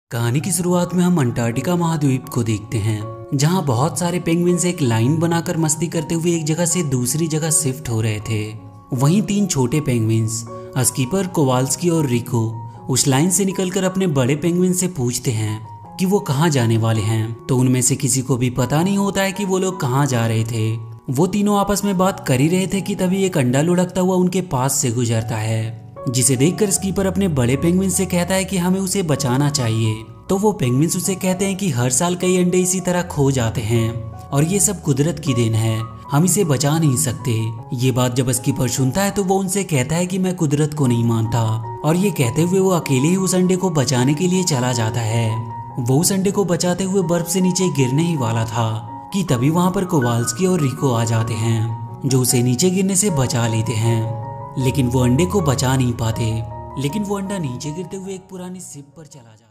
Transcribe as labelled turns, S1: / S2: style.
S1: कहानी की शुरुआत में हम अंटार्कटिका महाद्वीप को देखते हैं, जहां बहुत सारे पेंगुइन्स एक लाइन बनाकर मस्ती करते हुए एक जगह से दूसरी जगह शिफ्ट हो रहे थे। वहीं तीन छोटे पेंगुइन्स स्कीपर, कोवाल्स्की और रिको उस लाइन से निकलकर अपने बड़े पेंगुइन से पूछते हैं कि वो कहाँ जाने वाले हैं। तो उनमें से किसी को भी पता नहीं होता है कि वो लोग कहाँ जा रहे थे। वो तीनों आपस में बात कर ही रहे थे कि तभी एक अंडा लुढ़कता हुआ उनके पास से गुजरता है, जिसे देखकर स्कीपर अपने बड़े पेंगुइन से कहता है कि हमें उसे बचाना चाहिए। तो वो पेंगुइन्स उसे कहते हैं कि हर साल कई अंडे इसी तरह खो जाते हैं और ये सब कुदरत की देन है, हम इसे बचा नहीं सकते। ये बात जब स्कीपर सुनता है तो वो उनसे कहता है कि मैं कुदरत को नहीं मानता, और ये कहते हुए वो अकेले ही उस अंडे को बचाने के लिए चला जाता है। वो उस अंडे को बचाते हुए बर्फ से नीचे गिरने ही वाला था कि तभी वहां पर कोवाल्स्की और रिको आ जाते हैं, जो उसे नीचे गिरने से बचा लेते हैं। लेकिन वो अंडे को बचा नहीं पाते, लेकिन वो अंडा नीचे गिरते हुए एक पुरानी शिप पर चला जाता है।